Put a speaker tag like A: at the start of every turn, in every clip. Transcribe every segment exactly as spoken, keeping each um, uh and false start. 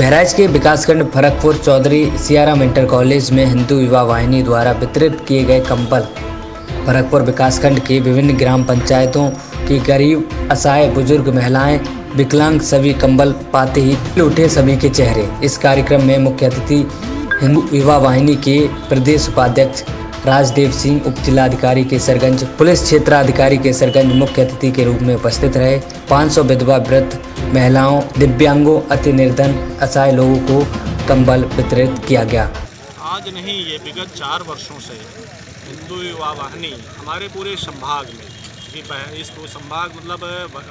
A: बहराइच के विकासखंड Farakpur Chaudhary Siyaram inter college में हिंदू युवा वाहिनी द्वारा वितरित किए गए कंबल। फरकपुर विकासखंड की विभिन्न ग्राम पंचायतों की गरीब, असहाय, बुजुर्ग, महिलाएं, विकलांग सभी कंबल पाते ही उठे सभी के चेहरे। इस कार्यक्रम में मुख्य अतिथि हिंदू युवा वाहिनी के प्रदेश उपाध्यक्ष राजदेव सिंह, उप जिलाधिकारी केसरगंज, पुलिस क्षेत्राधिकारी केसरगंज मुख्य अतिथि के रूप में उपस्थित रहे। पाँच सौ विधवा, वृद्ध, महिलाओं, दिव्यांगों, अति निर्धन, असहाय लोगों को कंबल वितरित किया गया।
B: आज नहीं, ये विगत चार वर्षों से हिंदू युवा वाहिनी हमारे पूरे संभाग में, इसको संभाग मतलब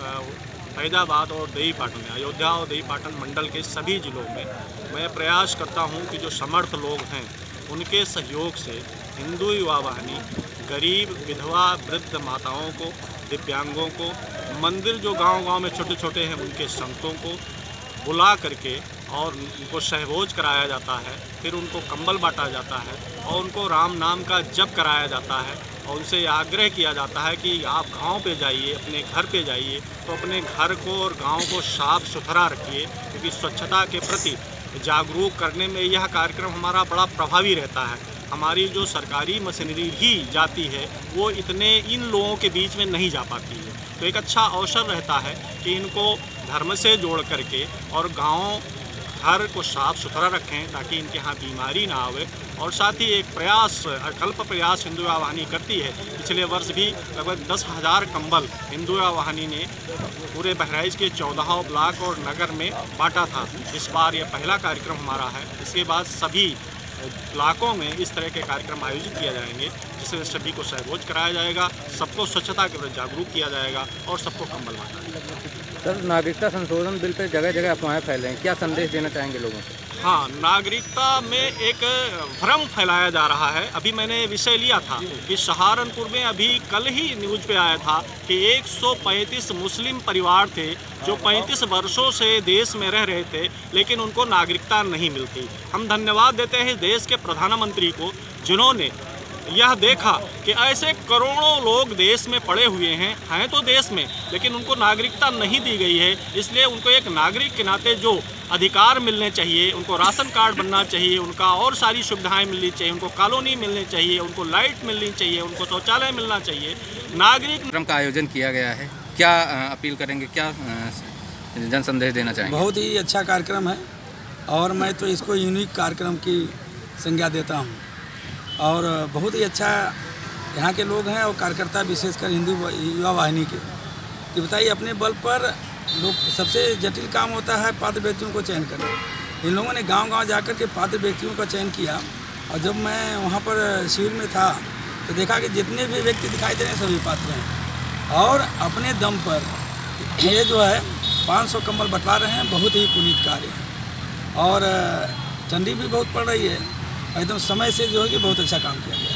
B: फैजाबाद और देवी पाटन में, अयोध्या और देवी पाटन मंडल के सभी जिलों में मैं प्रयास करता हूं कि जो समर्थ लोग हैं उनके सहयोग से हिंदू युवा वाहिनी गरीब, विधवा, वृद्ध माताओं को, दिव्यांगों को, मंदिर जो गांव-गांव में छोटे छोटे हैं उनके संतों को बुला करके और उनको सहभोज कराया जाता है। फिर उनको कंबल बांटा जाता है और उनको राम नाम का जप कराया जाता है और उनसे आग्रह किया जाता है कि आप गांव पे जाइए, अपने घर पे जाइए तो अपने घर को और गांव को साफ सुथरा रखिए, क्योंकि स्वच्छता के प्रति जागरूक करने में यह कार्यक्रम हमारा बड़ा प्रभावी रहता है। हमारी जो सरकारी मशीनरी भी जाती है वो इतने इन लोगों के बीच में नहीं जा पाती है, तो एक अच्छा अवसर रहता है कि इनको धर्म से जोड़ करके और गांव घर को साफ सुथरा रखें ताकि इनके यहाँ बीमारी ना आवे। और साथ ही एक प्रयास, अकल्प प्रयास हिंदू युवा वाहिनी करती है। पिछले वर्ष भी लगभग दस हज़ार कंबल हिंदू युवा वाहिनी ने पूरे बहराइच के चौदह ब्लॉक और नगर में बांटा था। इस बार यह पहला कार्यक्रम हमारा है। इसके बाद सभी ब्लॉकों में इस तरह के कार्यक्रम आयोजित किए जाएंगे, जिसमें सभी को सहभोज कराया जाएगा, सबको स्वच्छता के प्रति जागरूक किया जाएगा और सबको कंबल बांटा जाएगा।
C: सर, नागरिकता संशोधन बिल पे जगह जगह अफवाहें फैल रही हैं, क्या संदेश देना चाहेंगे लोगों से?
B: हाँ, नागरिकता में एक भ्रम फैलाया जा रहा है। अभी मैंने विषय लिया था कि सहारनपुर में अभी कल ही न्यूज़ पे आया था कि एक सौ पैंतीस मुस्लिम परिवार थे जो पैंतीस वर्षों से देश में रह रहे थे, लेकिन उनको नागरिकता नहीं मिलती। हम धन्यवाद देते हैं देश के प्रधानमंत्री को, जिन्होंने यह देखा कि ऐसे करोड़ों लोग देश में पड़े हुए हैं हैं तो देश में, लेकिन उनको नागरिकता नहीं दी गई है। इसलिए उनको एक नागरिक के नाते जो अधिकार मिलने चाहिए, उनको राशन कार्ड बनना चाहिए, उनका और सारी सुविधाएं मिलनी चाहिए, उनको कॉलोनी मिलनी चाहिए, उनको लाइट मिलनी चाहिए, उनको शौचालय मिलना चाहिए। नागरिक
C: कार्यक्रम का आयोजन किया गया है, क्या अपील करेंगे, क्या जन संदेश देना चाहेंगे?
D: बहुत ही अच्छा कार्यक्रम है और मैं तो इसको यूनिक कार्यक्रम की संज्ञा देता हूँ और बहुत ही अच्छा यहाँ के लोग हैं और कार्यकर्ता, विशेषकर हिंदू युवा वाहिनी के, कि बताइए अपने बल पर लोग, सबसे जटिल काम होता है पात्र व्यक्तियों को चयन करना। इन लोगों ने गांव-गांव जाकर के पात्र व्यक्तियों का चयन किया और जब मैं वहाँ पर शिविर में था तो देखा कि जितने भी व्यक्ति दिखाई दे रहे हैं सभी पात्र हैं और अपने दम पर ये जो है पाँच सौ कंबल बंटवा रहे हैं। बहुत ही पुनीत कार्य है और ठंडी भी बहुत पड़ रही है, एकदम समय से जो है कि बहुत अच्छा काम किया गया।